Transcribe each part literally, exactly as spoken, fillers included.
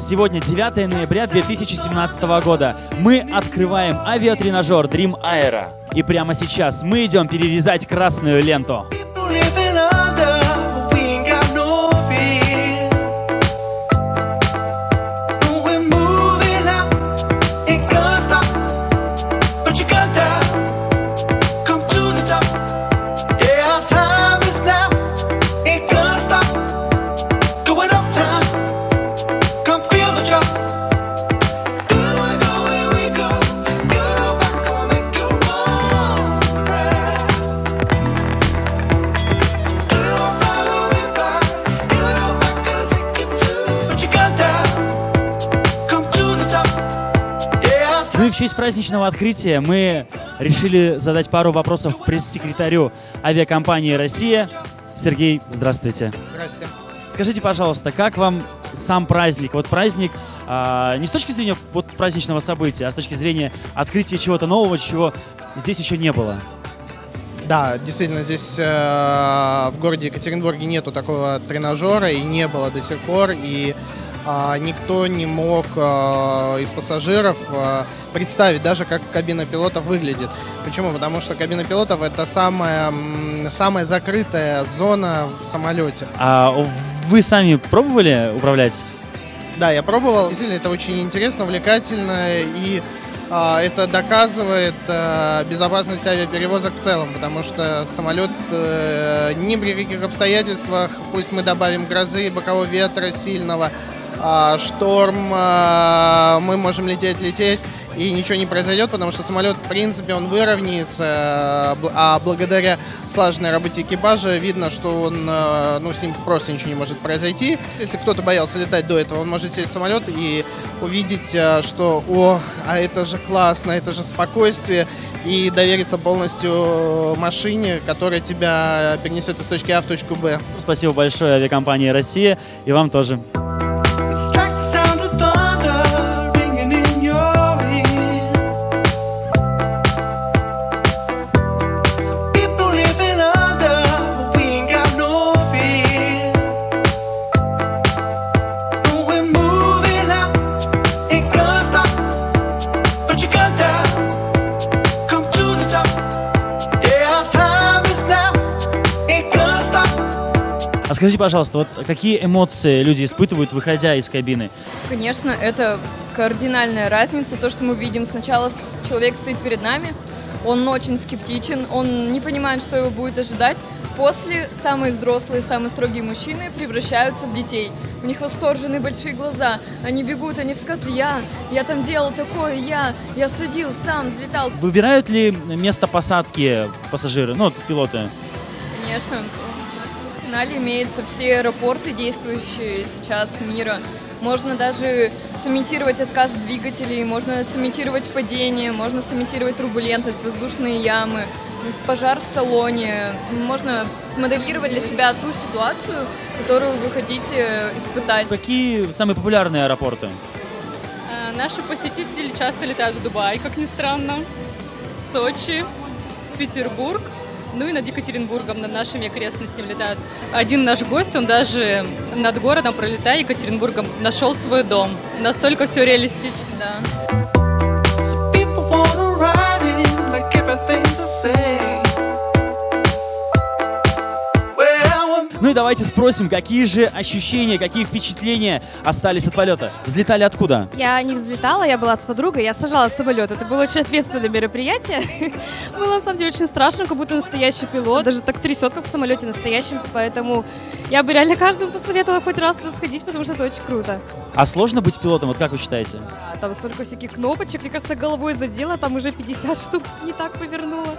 Сегодня девятое ноября две тысячи семнадцатого года. Мы открываем авиатренажер Dream Aero. И прямо сейчас мы идем перерезать красную ленту. Ну и в честь праздничного открытия мы решили задать пару вопросов пресс-секретарю авиакомпании «Россия». Сергей, здравствуйте. Здрасте. Скажите, пожалуйста, как вам сам праздник? Вот праздник а, не с точки зрения вот праздничного события, а с точки зрения открытия чего-то нового, чего здесь еще не было. Да, действительно, здесь э, в городе Екатеринбурге нету такого тренажера и не было до сих пор. И э, никто не мог э, из пассажиров э, представить даже, как кабина пилотов выглядит. Почему? Потому что кабина пилотов — это самая, самая закрытая зона в самолете. А вы сами пробовали управлять? Да, я пробовал. Действительно, это очень интересно, увлекательно, и а, это доказывает а, безопасность авиаперевозок в целом, потому что самолет а, ни при каких обстоятельствах, пусть мы добавим грозы, бокового ветра сильного, а, шторм, а, мы можем лететь, лететь, и ничего не произойдет, потому что самолет, в принципе, он выровняется, а благодаря слаженной работе экипажа видно, что он, ну, с ним просто ничего не может произойти. Если кто-то боялся летать до этого, он может сесть в самолет и увидеть, что, о, а это же классно, это же спокойствие, и довериться полностью машине, которая тебя перенесет из точки А в точку Б. Спасибо большое авиакомпании «Россия», и вам тоже. А скажите, пожалуйста, вот какие эмоции люди испытывают, выходя из кабины? Конечно, это кардинальная разница. То, что мы видим, сначала человек стоит перед нами, он очень скептичен, он не понимает, что его будет ожидать. После самые взрослые, самые строгие мужчины превращаются в детей. У них восторженные большие глаза, они бегут, они рассказывают: я, я там делал такое, я, я садил сам, взлетал. Выбирают ли место посадки пассажиры, ну, пилоты? Конечно. В финале имеются все аэропорты, действующие сейчас мира. Можно даже сымитировать отказ двигателей, можно сымитировать падение, можно сымитировать турбулентность, воздушные ямы, пожар в салоне. Можно смоделировать для себя ту ситуацию, которую вы хотите испытать. Какие самые популярные аэропорты? Наши посетители часто летают в Дубай, как ни странно, в Сочи, в Петербург. Ну и над Екатеринбургом, над нашими окрестностями летают. Один наш гость, он даже над городом, пролетая Екатеринбургом, нашел свой дом. Настолько все реалистично. Да. Ну и давайте спросим, какие же ощущения, какие впечатления остались от полета? Взлетали откуда? Я не взлетала, я была с подругой, я сажала самолет. Это было очень ответственное мероприятие. Было на самом деле очень страшно, как будто настоящий пилот. Даже так трясет, как в самолете настоящем. Поэтому я бы реально каждому посоветовала хоть раз туда сходить, потому что это очень круто. А сложно быть пилотом, вот как вы считаете? А, там столько всяких кнопочек. Мне кажется, головой задела, там уже пятьдесят штук не так повернула.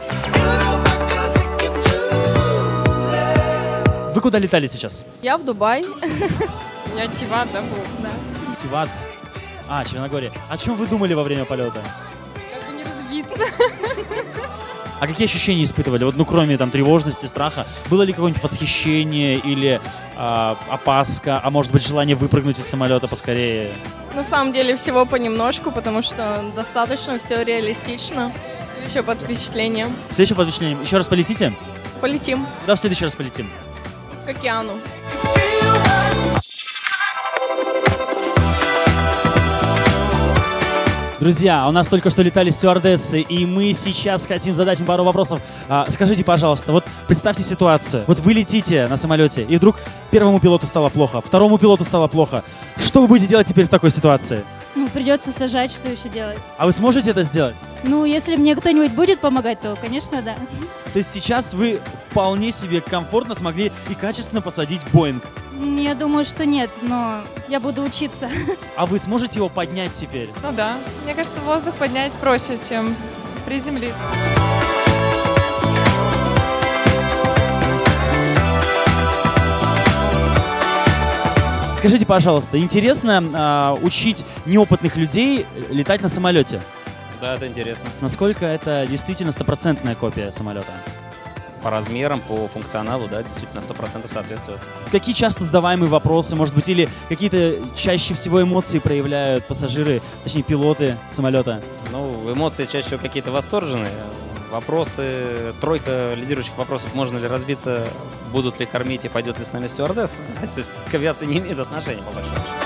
Вы куда летали сейчас? Я в Дубай. Я Тиват, да, был? Да. Тиват. А, Черногория. О чем вы думали во время полета? Как бы не разбиться. А какие ощущения испытывали? Вот, ну, кроме там тревожности, страха, было ли какое-нибудь восхищение или э, опаска, а может быть желание выпрыгнуть из самолета поскорее? На самом деле всего понемножку, потому что достаточно все реалистично. Еще под впечатлением. Следующее под впечатлением. Еще раз полетите? Полетим. Куда в следующий раз полетим? К океану. Друзья, у нас только что летали стюардессы, и мы сейчас хотим задать им пару вопросов. А, скажите, пожалуйста, вот представьте ситуацию. Вот вы летите на самолете, и вдруг первому пилоту стало плохо, второму пилоту стало плохо. Что вы будете делать теперь в такой ситуации? Ну, придется сажать, что еще делать. А вы сможете это сделать? Ну, если мне кто-нибудь будет помогать, то, конечно, да. То есть сейчас вы вполне себе комфортно смогли и качественно посадить Боинг. Я думаю, что нет, но я буду учиться. А вы сможете его поднять теперь? Ну да. Мне кажется, воздух поднять проще, чем приземлиться. Скажите, пожалуйста, интересно а, учить неопытных людей летать на самолете? Да, это интересно. Насколько это действительно стопроцентная копия самолета? По размерам, по функционалу, да, действительно сто процентов соответствует. Какие часто задаваемые вопросы, может быть, или какие-то чаще всего эмоции проявляют пассажиры, точнее пилоты самолета? Ну, эмоции чаще всего какие-то восторженные. Вопросы, тройка лидирующих вопросов: можно ли разбиться, будут ли кормить и пойдет ли с нами стюардесса. То есть к авиации не имеет отношения, по большому счету.